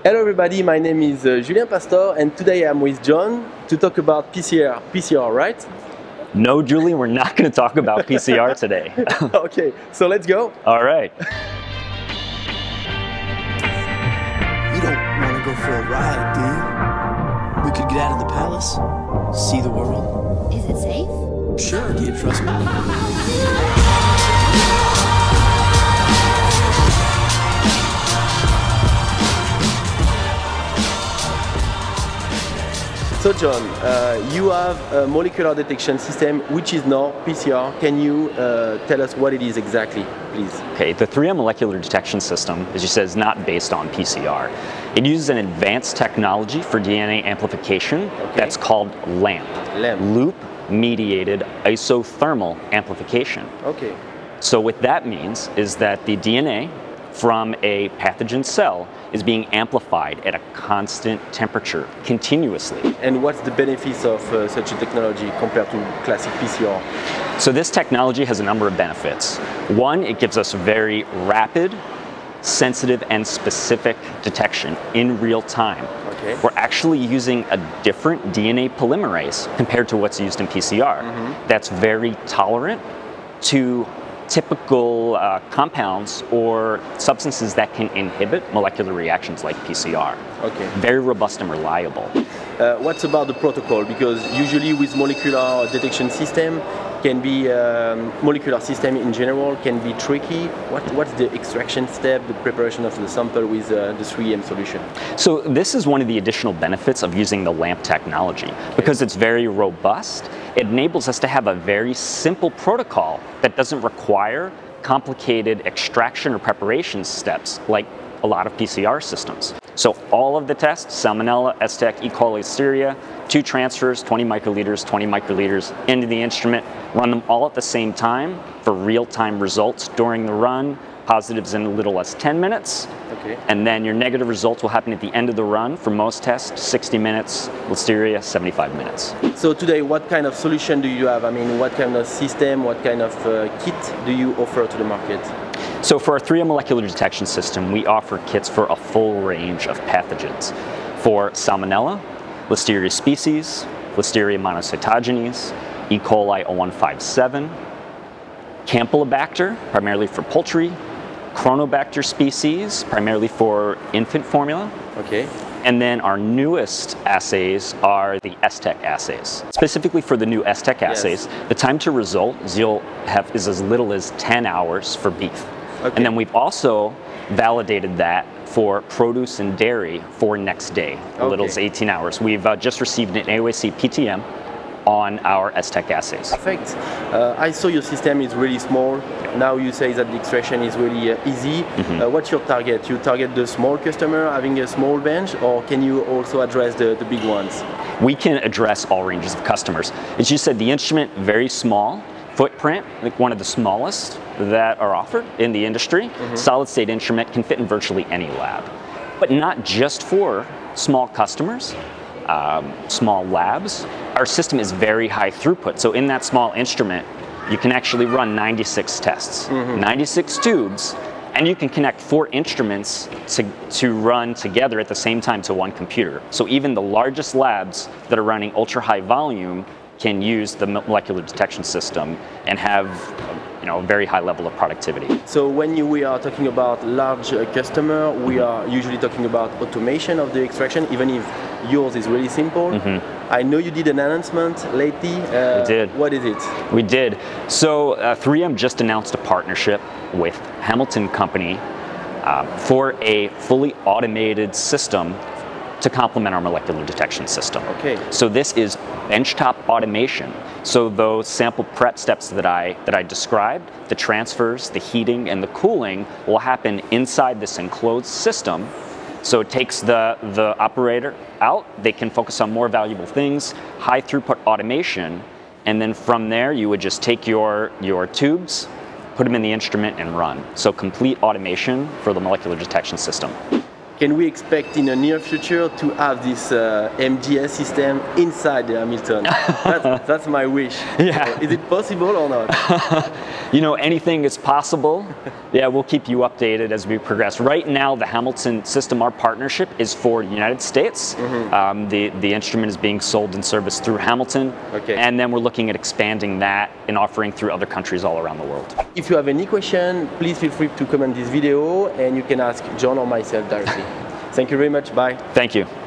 Hello everybody, my name is Julien Pastor and today I'm with John to talk about PCR. PCR, right? No, Julie, we're not going to talk about PCR today. Okay, so let's go. All right. You don't want to go for a ride, do you? We could get out of the palace, see the world. Is it safe? Sure, do you trust me? So John, you have a molecular detection system which is now PCR. Can you tell us what it is exactly, please? Okay, the 3M molecular detection system, as you said, is not based on PCR. It uses an advanced technology for DNA amplification that's called LAMP. Loop Mediated Isothermal Amplification. Okay. So what that means is that the DNA from a pathogen cell is being amplified at a constant temperature continuously. And what's the benefits of such a technology compared to classic PCR? So this technology has a number of benefits. One, it gives us very rapid, sensitive, and specific detection in real time. Okay. We're actually using a different DNA polymerase compared to what's used in PCR. That's very tolerant to typical compounds or substances that can inhibit molecular reactions like PCR. Okay. Very robust and reliable. What's about the protocol? Because usually with molecular detection system, can be molecular system in general can be tricky. What's the extraction step, the preparation of the sample with the 3M solution? So this is one of the additional benefits of using the LAMP technology. Because it's very robust, it enables us to have a very simple protocol that doesn't require complicated extraction or preparation steps like a lot of PCR systems. So all of the tests, Salmonella, STEC, E. coli, Listeria, 2 transfers, 20 microliters, 20 microliters into the instrument, run them all at the same time for real-time results during the run, positives in a little less 10 minutes, and then your negative results will happen at the end of the run for most tests, 60 minutes, Listeria, 75 minutes. So today, what kind of solution do you have? I mean, what kind of system, what kind of kit do you offer to the market? So for our 3M molecular detection system, we offer kits for a full range of pathogens. For Salmonella, Listeria species, Listeria monocytogenes, E. coli 0157, Campylobacter, primarily for poultry, Chronobacter species, primarily for infant formula. Okay. And then our newest assays are the STEC assays. Specifically for the new STEC assays, the time to result is as little as 10 hours for beef. And then we've also validated that for produce and dairy for next day, as little as 18 hours. We've just received an AOAC PTM on our STEC assays. Perfect. I saw your system is really small. Now you say that the extraction is really easy. What's your target? You target the small customer having a small bench, or can you also address the big ones? We can address all ranges of customers. As you said, the instrument, very small, footprint, like one of the smallest that are offered in the industry. Solid state instrument can fit in virtually any lab. But not just for small customers, small labs. Our system is very high throughput. So in that small instrument, you can actually run 96 tests, 96 tubes, and you can connect 4 instruments to run together at the same time to one computer. So even the largest labs that are running ultra high volume can use the molecular detection system and have a very high level of productivity. So when we are talking about large customer, we are usually talking about automation of the extraction, even if yours is really simple. I know you did an announcement lately. We did. What is it? We did. So 3M just announced a partnership with Hamilton Company for a fully automated system to complement our molecular detection system. Okay. So this is benchtop automation. So those sample prep steps that I described, the transfers, the heating, and the cooling will happen inside this enclosed system. So it takes the operator out, they can focus on more valuable things, high throughput automation, and then from there you would just take your tubes, put them in the instrument and run. So complete automation for the molecular detection system. can we expect in the near future to have this MGS system inside the Hamilton? That's my wish. Yeah. Is it possible or not? You know, anything is possible. Yeah, we'll keep you updated as we progress. Right now, the Hamilton system, our partnership is for the United States. The instrument is being sold and serviced through Hamilton. Okay. And then we're looking at expanding that and offering through other countries all around the world. If you have any question, please feel free to comment this video and you can ask John or myself directly. Thank you very much. Bye. Thank you.